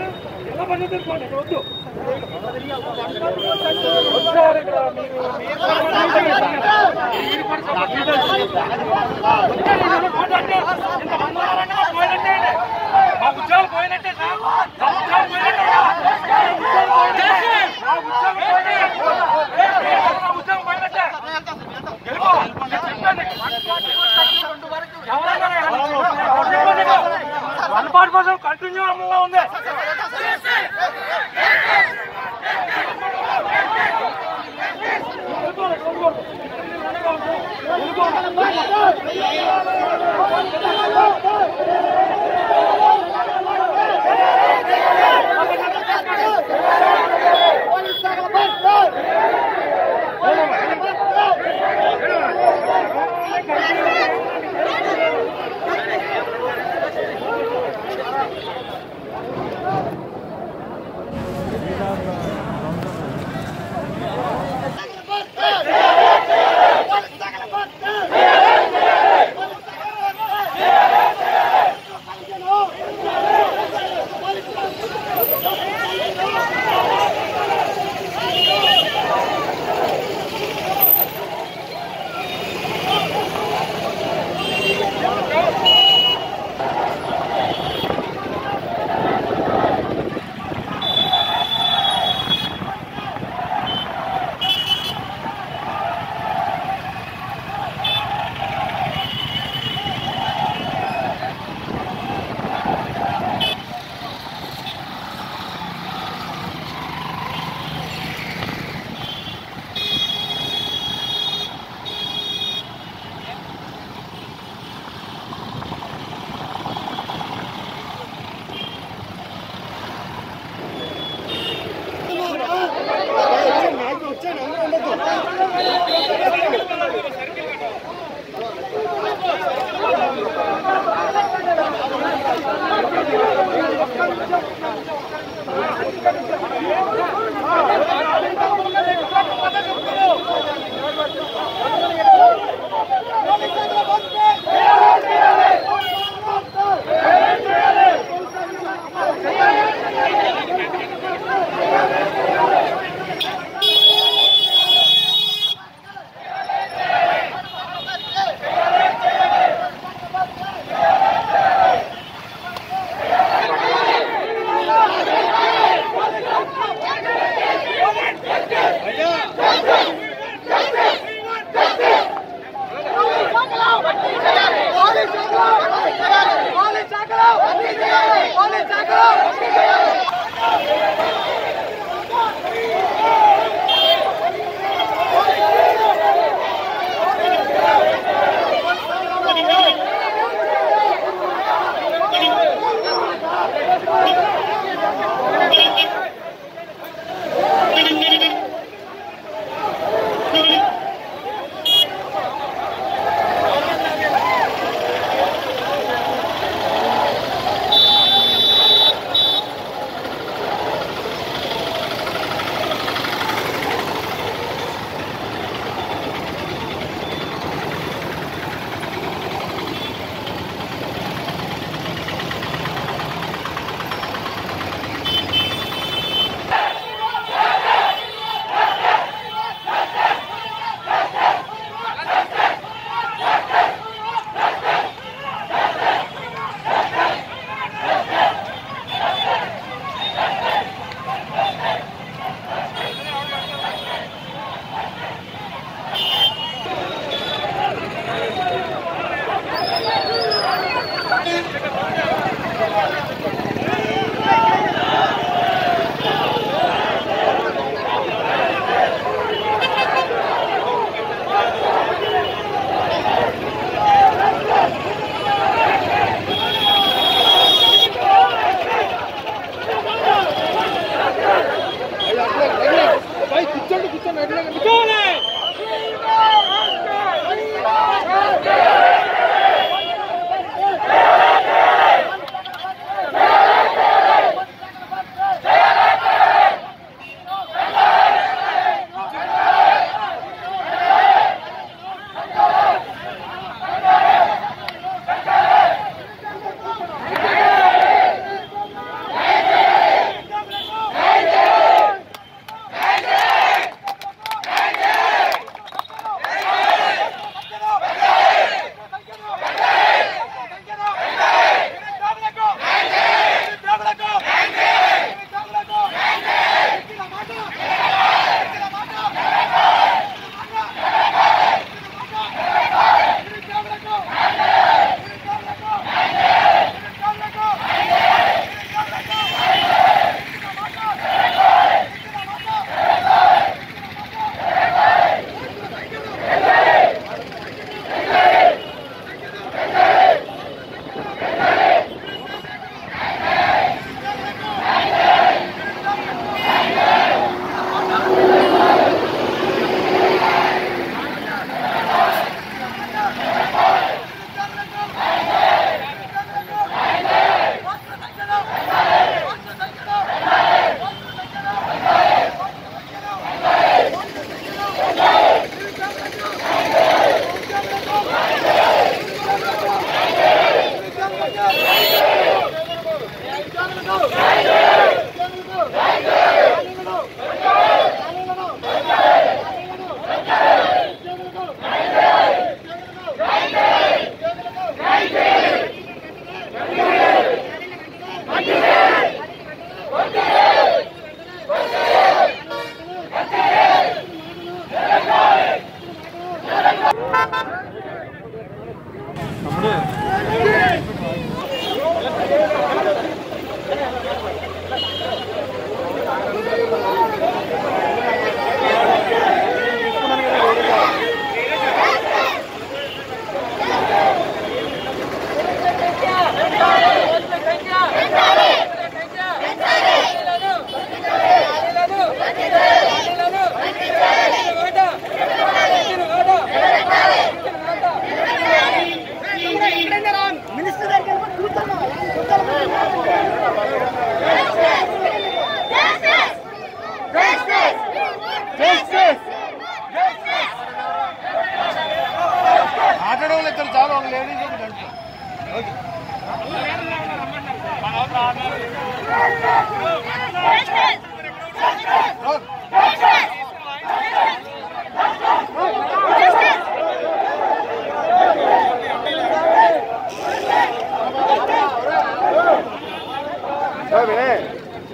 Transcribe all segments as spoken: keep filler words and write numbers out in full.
ఎలా పని తీసుకోండి వద్దు మా ఉద్యోగాలు పోయినట్టే సార్ మా ఉద్యోగాలు పోయినట్టే ఉద్యోగం పోయినట్టే వన్ పార్ట్ కోసం కంటిన్యూ అమలుగా ఉంది.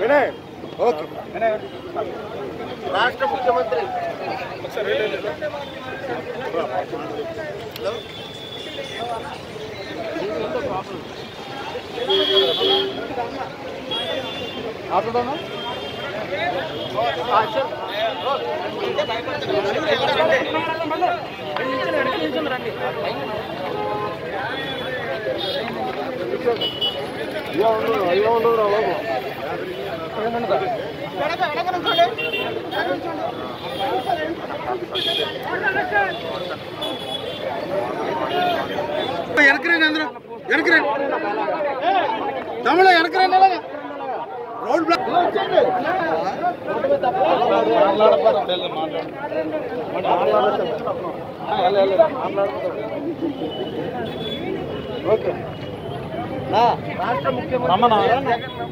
ఓకే రాష్ట్ర ముఖ్యమంత్రి అయ్యో ఉండదు రా బాబు వెనకరండి అందరూ వెనకరండి తమ్ముడు వెనకరండి రోడ్ బ్లాక్ ఓకే రాష్ట్ర ముఖ్యమంత్రి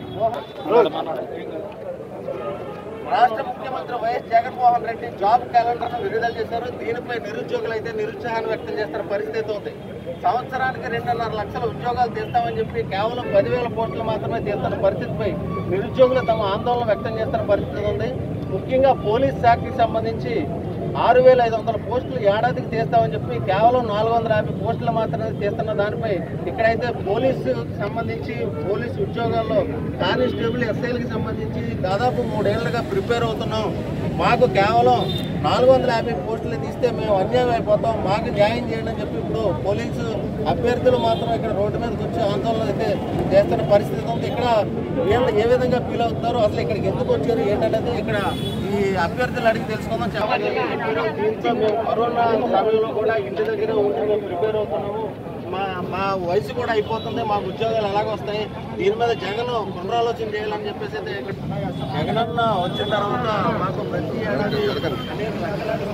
రాష్ట్ర ముఖ్యమంత్రి వైఎస్ జగన్మోహన్ రెడ్డి జాబ్ క్యాలెండర్ ను విడుదల చేశారు. దీనిపై నిరుద్యోగులు అయితే నిరుత్సాహాన్ని వ్యక్తం చేస్తున్న పరిస్థితి ఉంది. సంవత్సరానికి రెండున్నర లక్షల ఉద్యోగాలు తీస్తామని చెప్పి కేవలం పదివేల పోస్టులు మాత్రమే తీస్తున్న పరిస్థితిపై నిరుద్యోగులు తమ ఆందోళన వ్యక్తం చేస్తున్న పరిస్థితి ఉంది. ముఖ్యంగా పోలీస్ శాఖకి సంబంధించి ఆరు వేల ఐదు వందల పోస్టులు ఏడాదికి తీస్తామని చెప్పి కేవలం నాలుగు వందల యాభై పోస్టులు మాత్రమే తీస్తున్న దానిపై ఇక్కడైతే పోలీసు సంబంధించి పోలీసు ఉద్యోగాల్లో కానిస్టేబుల్ ఎస్ఐలకి సంబంధించి దాదాపు మూడేళ్లుగా ప్రిపేర్ అవుతున్నాం. మాకు కేవలం నాలుగు వందల యాభై పోస్టులు తీస్తే మేము అన్యాయం అయిపోతాం, మాకు న్యాయం చేయండి అని చెప్పి ఇప్పుడు పోలీసు అభ్యర్థులు మాత్రం ఇక్కడ రోడ్డు మీదకి వచ్చి ఆందోళన అయితే చేస్తున్న పరిస్థితి ఉంది. ఇక్కడ వీళ్ళు ఏ విధంగా ఫీల్ అవుతారు, అసలు ఇక్కడికి ఎందుకు వచ్చారు ఏంటనేది ఇక్కడ ఈ అభ్యర్థులు అడిగి తెలుసుకుందాం. చెప్పండి. దీంతో మేము కరోనా సమయంలో కూడా ఇంటి దగ్గర ఉండి మేము ప్రిపేర్ అవుతున్నాము, మా మా వయసు కూడా అయిపోతుంది, మాకు ఉద్యోగాలు ఎలాగ వస్తాయి, దీని మీద జగన్ పునరాలోచన చేయాలని చెప్పేసి అయితే జగనన్న వచ్చిన తర్వాత మాకు ప్రతి ఏడాది అనేక లక్షలాది